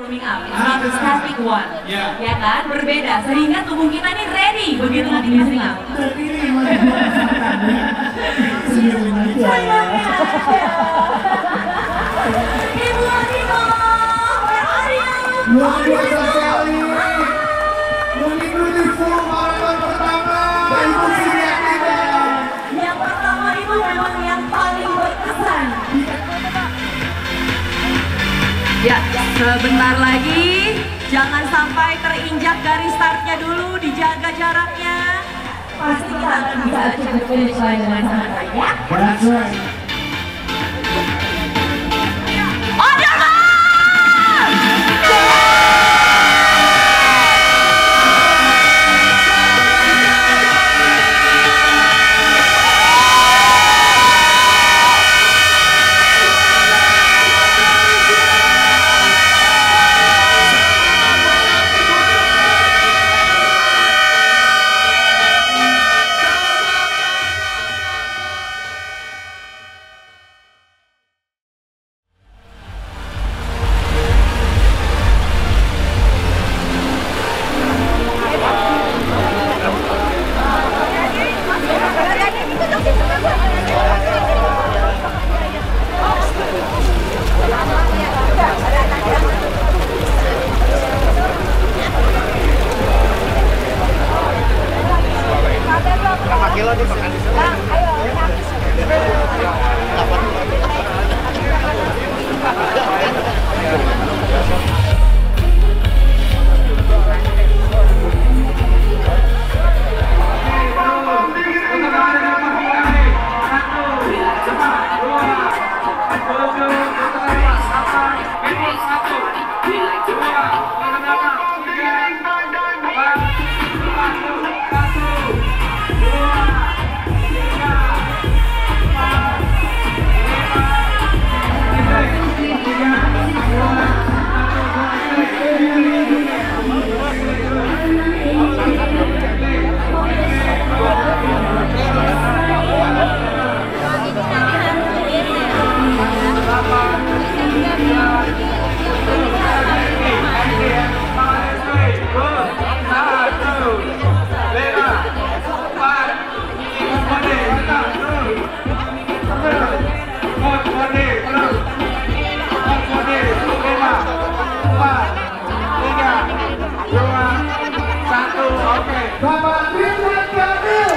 warming up, it's static one, ya kan? Berbeda, sehingga tubuh kita ini ready begitu nanti warming up. Ibu Adino, where are you? Luar biasa sekali. Yang beautiful maraton pertama. Ibu Surya kita. Yang pertama itu memang yang paling berkesan. Ya, sebentar lagi. Jangan sampai terinjak garis startnya dulu, dijaga jaraknya. Pasti kita akan bisa achieve finish line dengan sangat ya. That's right. Bapak Ridwan Kamil.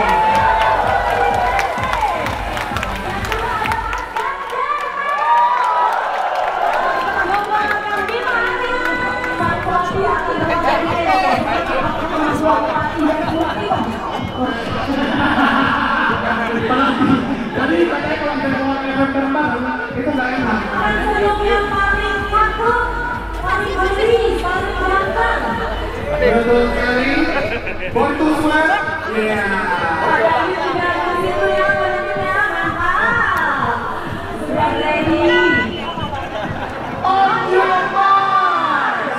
Jadi katanya kalau misalnya terbang itu nggak enak. Yang paling takut, paling bersih, paling ganteng. Betul sekali. Born to sweat. Iya. Ada di situ ya, mantap. Sudah ready. On your marks.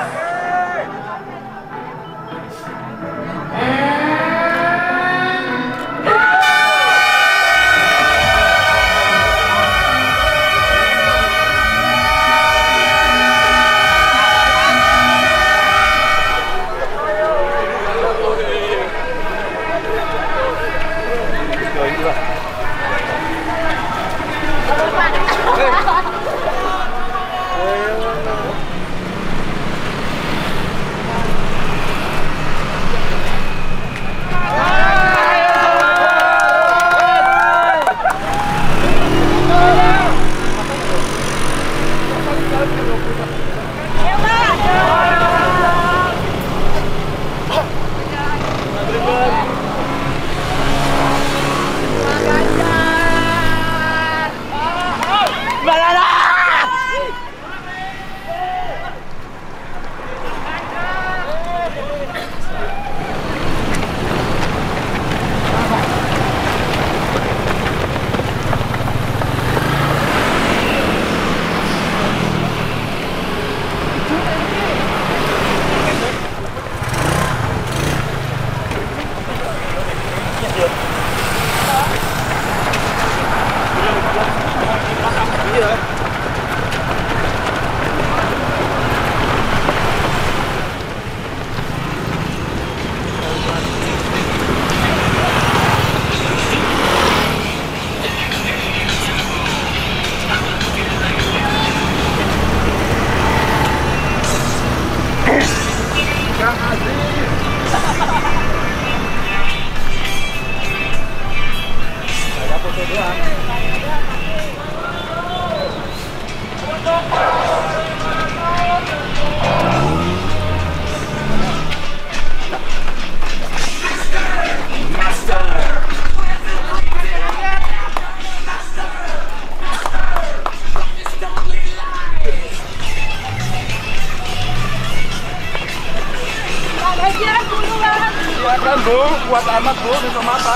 Iya kan Bu, kuat amat Bu, di mata.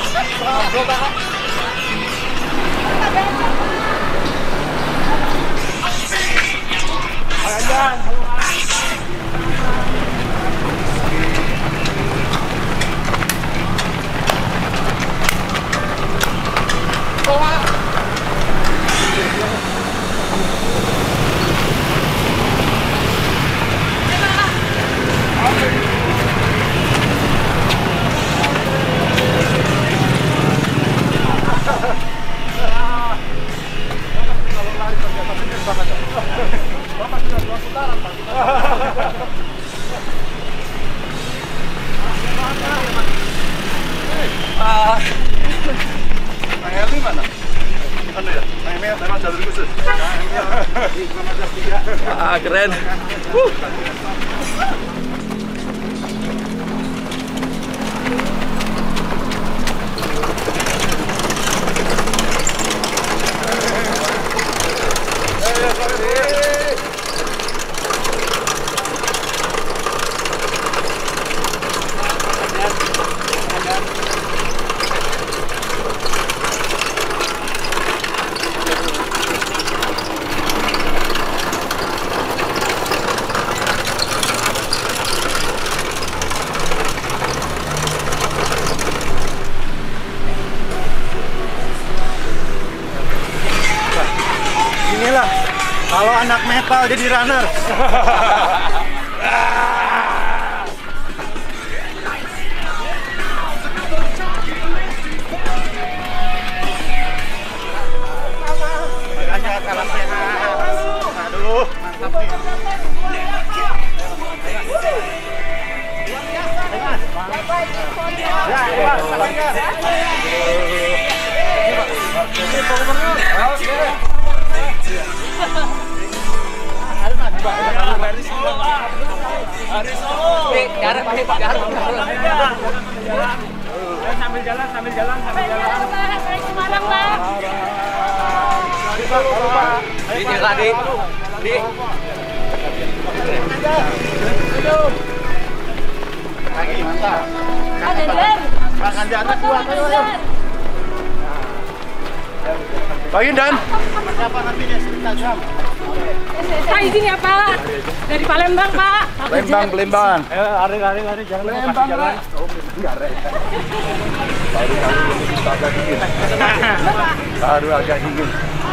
Ayan. Helmi mana? Anu ya, memang jalur khusus. Keren. Inilah kalau anak metal jadi runner. Makanya salam sehat. Aduh, mantap nih. Sambil jalan. Semarang lah. Ini tadi. Lagi mantap. Makan di atas kuat. Pagi Dan. Siapa nantinya Instagram? Pak izin ya Pak, dari Palembang Pak. Palembang. Lari jangan Palembang jalan. Baru agak dingin.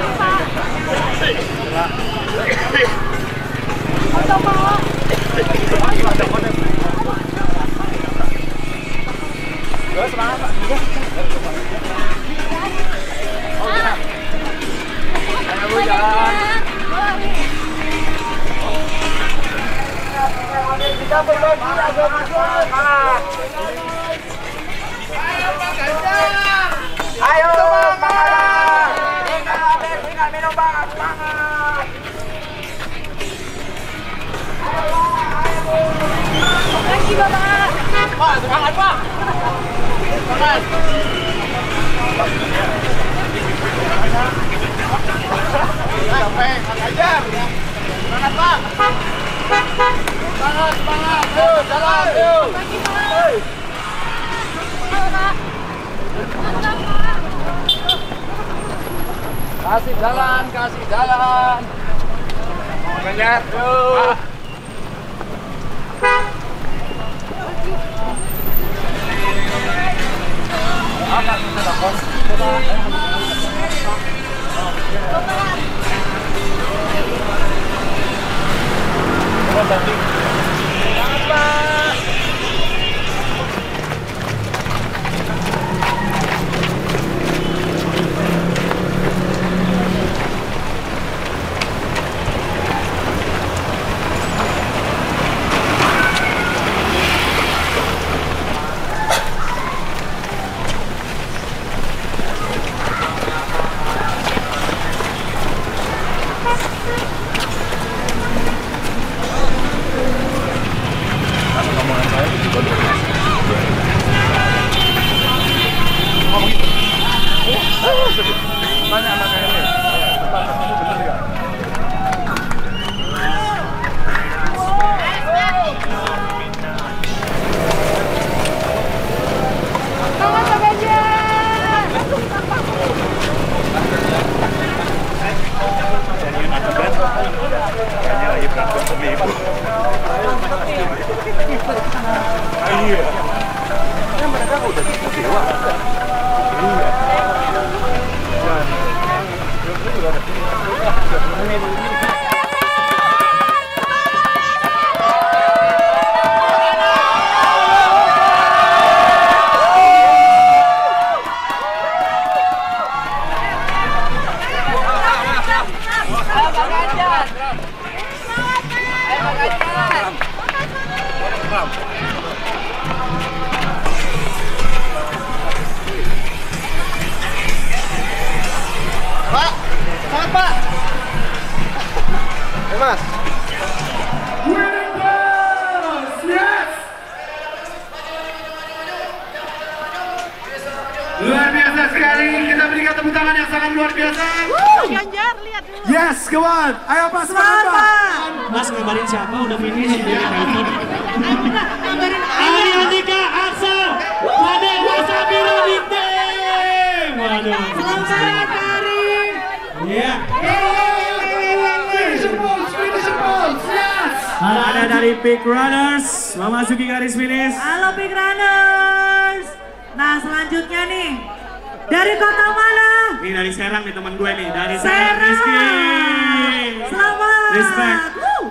Semangat Pak. Ayo jalan. Kita berbagi ayo semangat. Tinggal minum banget semangat. Lagi Bapak. Pak, semangat Pak. Semangat. Sampai ajar. Semangat Pak. Semangat. Yuk, jalan yuk. Kasih jalan. Banyak yuk. sangat luar biasa. Ganjar, lihat dulu. Yes, come on. Ayo Pak, semangat Pak. Mas ngabarin siapa udah finish dia telepon. Ngabarin Ali Andika, Axel, Raden, Wasabiro, Dinting. Waduh. Selamat Karim. Iya. Finisher pose, yes. Ada dari Peak Runners, memasuki garis finish. Halo Big Runners. Nah selanjutnya nih, dari kota mana? Ini dari Serang nih teman gue nih, dari Serang Serang. Rizky. Selamat. Respect.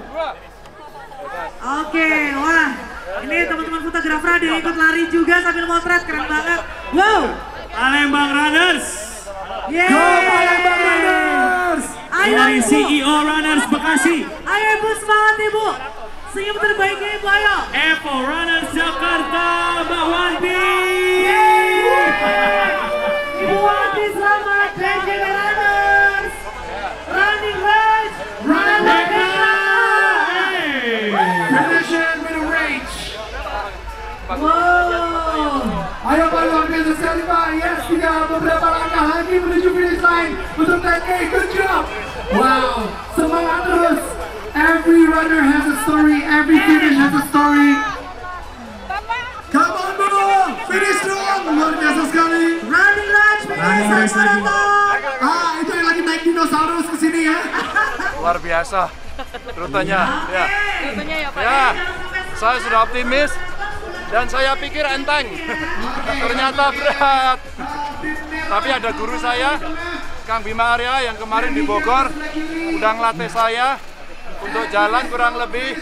Oke, wah, ini teman-teman fotografer ada yang ikut lari juga sambil motret, keren banget. Wow. Palembang Runners. Yeay. Go Palembang Runners. Ayo Dari Ibu. CEO Runners Bekasi. Ayo Ibu, semangat Ibu. Senyum terbaiknya Ibu, ayo. Evo Runners Jakarta, Mbak Wanti. Ibu Wanti selamat. BJB Runners. Running Rage. Running Rage. Finishing with a rage. Wow. Ayo Pak, luar biasa sekali Pak. Yes, tinggal beberapa langkah lagi menuju finish line untuk 10K. Good job. Wow, semangat terus. Every runner has a story. Every finish has a story. Come on bro, finish dong. Luar biasa sekali. Running Rage. Running Rage lagi. Ah, itu yang lagi naik dinosaurus ke sini ya. Luar biasa rutenya. Ya. Tentunya ya Pak. Ya, saya sudah optimis dan saya pikir enteng. Ternyata berat. Tapi ada guru saya, Kang Bima Arya yang kemarin di Bogor, udah ngelatih saya untuk jalan kurang lebih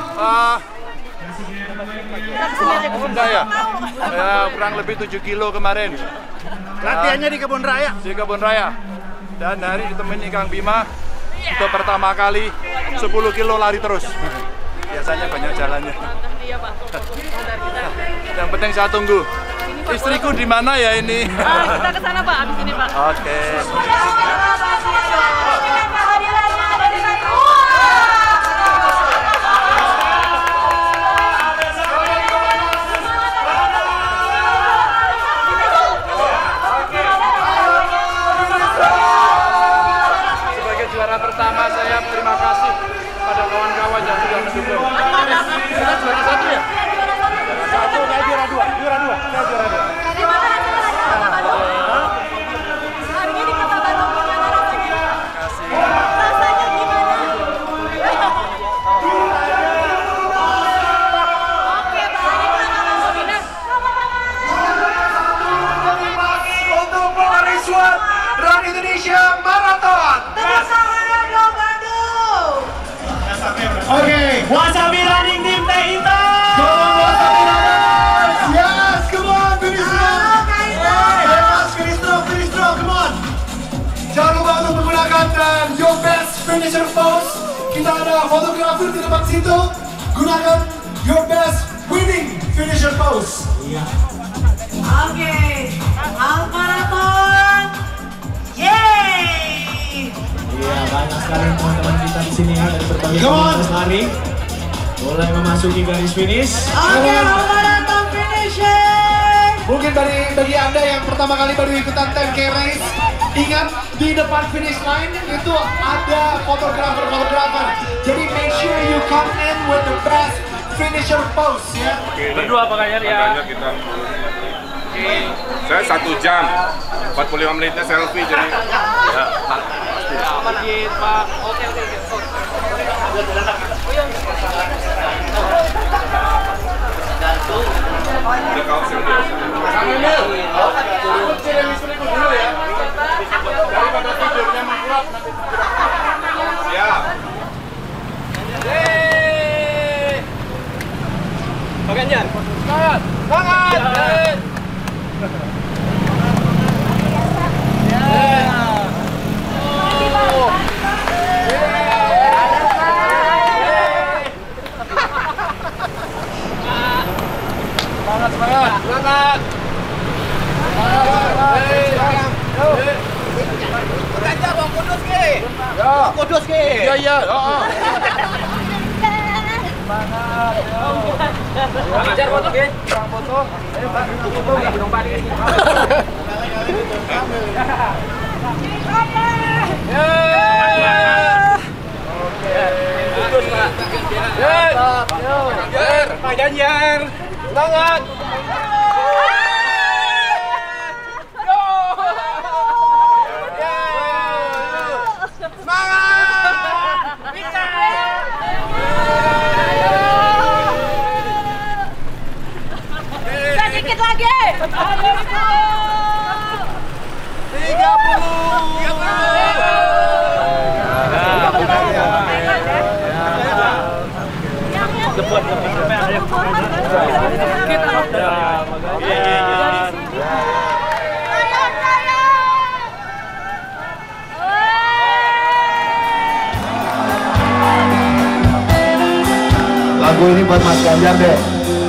ya, kurang lebih 7 kilo kemarin. Latihannya di kebun raya. Di kebun raya. Dan hari ditemani Kang Bima, untuk pertama kali 10 kilo lari terus. Biasanya banyak jalannya. Iya Pak. Yang penting saya tunggu. Istriku di mana ya ini? Kita ke sana Pak, abis ini Pak. Oke. Sebagai juara pertama saya terima kasih pada kawan-kawan yang sudah mendukung. Kita juara satu ya? Satu, saya juara dua. Juara dua. Saya juara dua. Harinya di Kota Batu gimana rasanya? Rasanya gimana? Oke, baik. Untuk Paris One Run Indonesia Marathon. Oke, Wasabi Running Team Teh Intan. yes, come on, finish strong. Yes, finish strong, come on. Jangan lupa untuk menggunakan your best finisher pose. Kita ada fotografer di depan situ. Gunakan your best winning finisher pose. Oke, half marathon. Yeay. Iya, banyak sekali teman-teman kita di sini ya dari berbagai Come on. komunitas lari. Mulai memasuki garis finish. Oke, half marathon finishing. Mungkin bagi Anda yang pertama kali baru ikutan 10K race, ingat di depan finish line itu ada fotografer. Jadi make sure you come in with the best finisher pose ya. Berdua apa kayaknya ya? Kita saya 1 jam 45 menitnya selfie jadi ya. Lagi Pak. Oke. Udah kau dulu ya. Daripada tidurnya mengkurap nanti. siap. Pak Ganjar. Semangat. Semangat. Semangat. Ganjar Bang Kudus ki. Ya. Kudus ki. Iya. Ganjar foto ki. Foto. Ayo Pak, foto enggak dong Pak. Pak Ganjar, semangat. Sedikit lagi. 30. Lagu ini buat Mas Ganjar deh.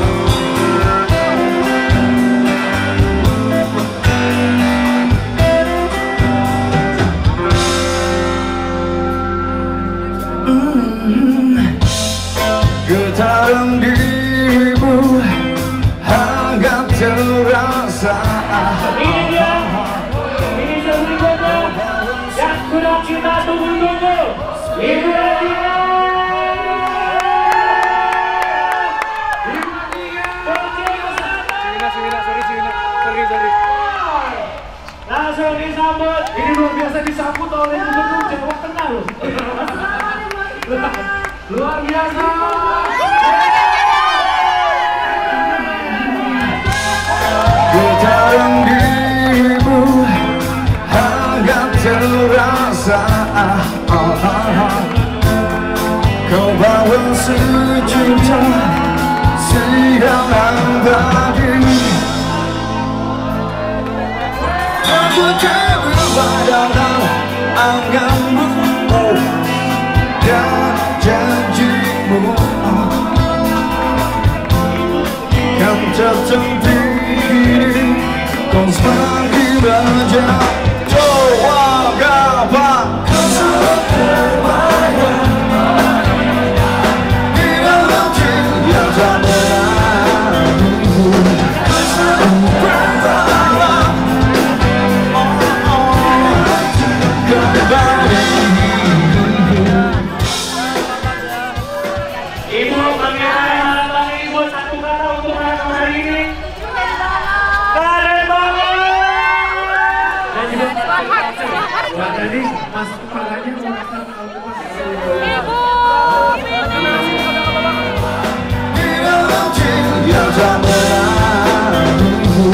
Getaran dirimu hangat terasa. Ini dia, ini berikutnya yang sudah kita tunggu-tunggu. Ibu Radina. Sorry. Langsung disambut. Ini luar biasa disambut oleh Gubernur Jawa Tengah loh. Luar biasa. Getaran dirimu hangat terasa. Kau bawa sejuta siaran tadi. Aku terbayang dalam anganmu dan janjimu. Kan tertentu ini kau semakin banyak. Coba gapai terbayang di dalam cinta yang menantimu. Ibu bagaimana harapan Ibu satu kata untuk malam hari ini? Keren banget. Dan juga buat tadi Mas kepalanya mengatakan Ibu. Di dalam cinta yang menantimu.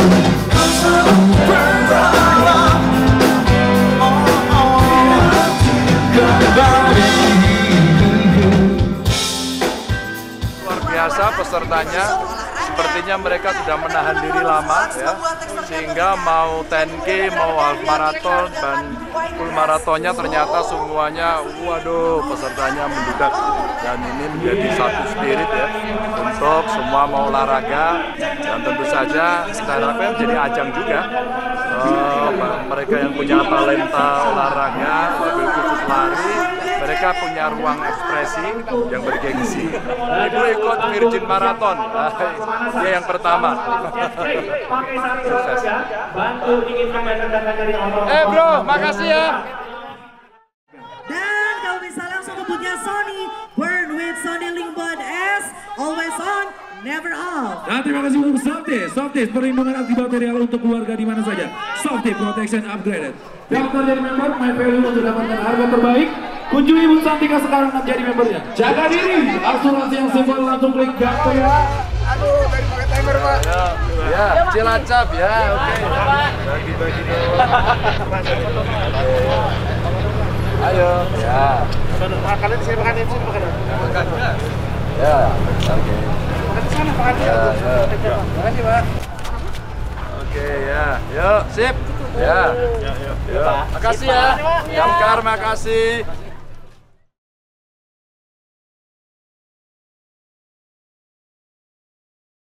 Luar biasa pesertanya, sepertinya mereka sudah menahan diri lama ya, sehingga mau 10K, mau half marathon dan full marathonnya ternyata semuanya, waduh, pesertanya mendudak, dan ini menjadi satu spirit ya untuk semua mau olahraga, dan tentu saja kita harapkan menjadi ajang juga mereka yang punya talenta olahraga, mobil khusus lari, mereka punya ruang ekspresi yang bergengsi. Ibu ikut Virgin Marathon, dia yang pertama. pakai sarung ya, bantu ingin mendatangkan dari Allah. Bro, makasih ya. Dan kalau misalnya langsung ke punya Sony, burn with Sony Lingbud S, always on, never off. Nah, terima kasih untuk Softies, perlindungan anti bakterial untuk keluarga di mana saja. Softies Protection Upgraded. Daftar jadi member My Value untuk dapatkan harga terbaik. Kunjungi Bun Santika sekarang dan jadi membernya. Jaga diri, asuransi yang simpel, langsung klik daftar ya. Aduh, dari pakai timer, Pak. Ya, Cilacap ya, oke. Bagi-bagi dong. Ayo, ya. Kalian di sini makan di sini makan. Ya, oke. Makan di sana, makan di sana. Makasih, Pak. Oke ya, yuk, sip. Ya, yuk. Makasih ya, Damkar, makasih.